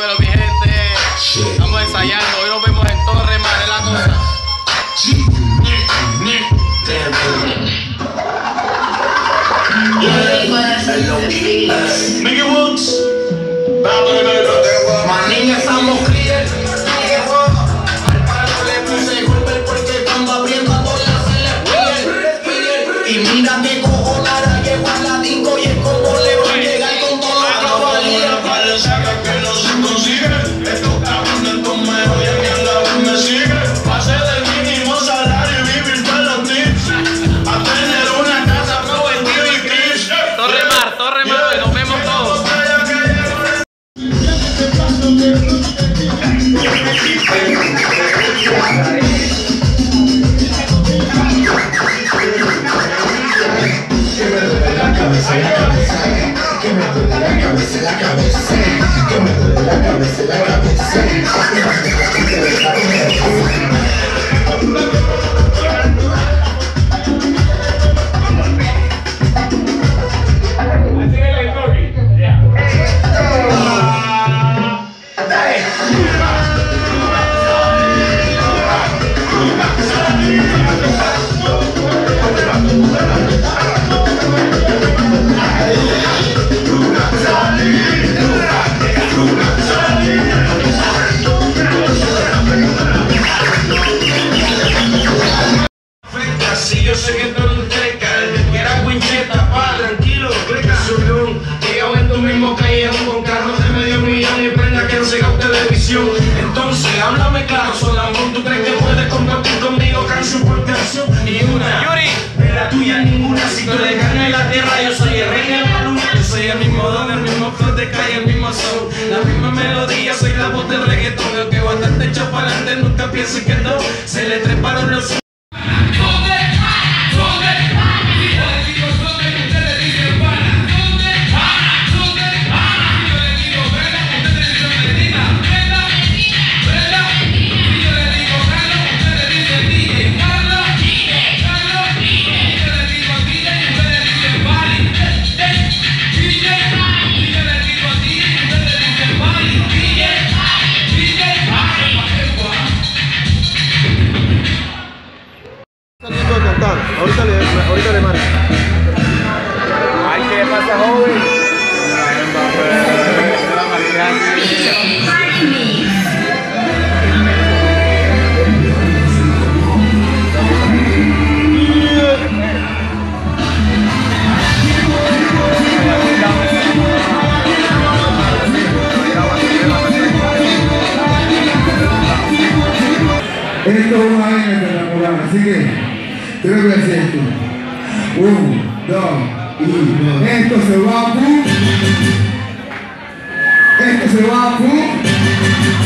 Dímelo, mi gente. Estamos ensayando. Hoy nos vemos en Torre, man, es la cosa. Mickey Woods. Más niña estamos clear. Al palo le puse golpe porque cuando abriendo bola se le pide. Y mira que cojonada llegó a la disco y es como le va a llegar con toda la caballería. Vale, saca que no se consigue. Estos cabrones tomeo y a mí al lado me sigue. Pasé del mínimo salario y vivir de los tips. A tener una casa pro vestido y gris. Torre Mar, y nos vemos todos. Si yo sé que tú no te caes, que era Wincheta, pa, tranquilo, clica su león. Yo en tu mismo callejón con carros de medio millón y prenda que no se gaste de visión. Entonces, háblame claro, Solamón, ¿tú crees que puedes compartir conmigo canción por canción? Y una, Yuri, de la tuya ninguna. Si tú le ganas en la tierra, yo soy el rey de la luna. Yo soy el mismo don, el mismo flow de calle, el mismo son. La misma melodía, soy la voz del reggaetón. El que bastante echa para adelante, nunca piense que no. Se le treparon los... Ahorita le marco. ay, ¿qué pasa, joven? Esto es una vaina espectacular, así que creo que es esto. 1, 2 y esto se va a pum. Esto se va a pum.